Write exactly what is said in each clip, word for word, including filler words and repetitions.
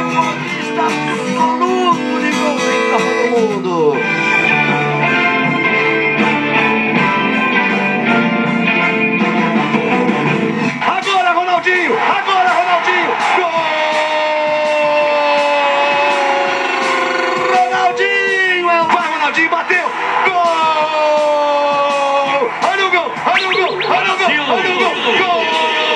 recordista absoluto de gols em Copa do Mundo. Agora Ronaldinho, agora Ronaldinho, gol! Ronaldinho, vai Ronaldinho, bateu, gol! Olha o gol, olha o gol, olha o gol, olha o gol, gol!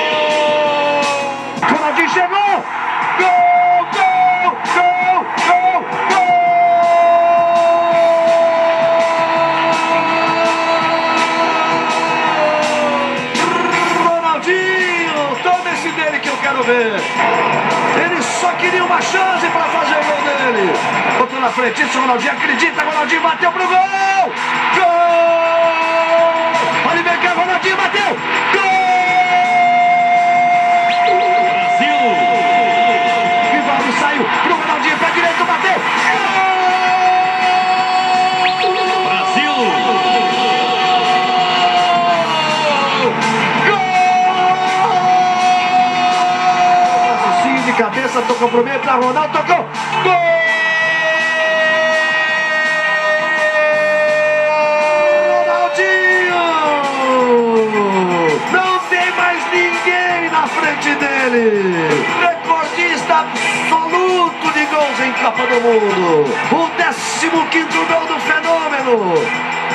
Ronaldinho chegou, gol, gol, gol, gol, gol! Ronaldinho, toma esse dele que eu quero ver. Ele só queria uma chance para fazer o gol dele. Botou na frente, isso, Ronaldinho acredita, Ronaldinho bateu pro gol! Gol! Olha, vem cá, Ronaldinho bateu! Gol! Brasil! Rivaldo saiu pro Ronaldinho, pé direito, bateu! Gol! Brasil! Gol! De cabeça, tocou pro meio, pra Ronaldo, tocou! Gol! Na frente dele, recordista absoluto de gols em Copa do Mundo, o décimo quinto gol do fenômeno.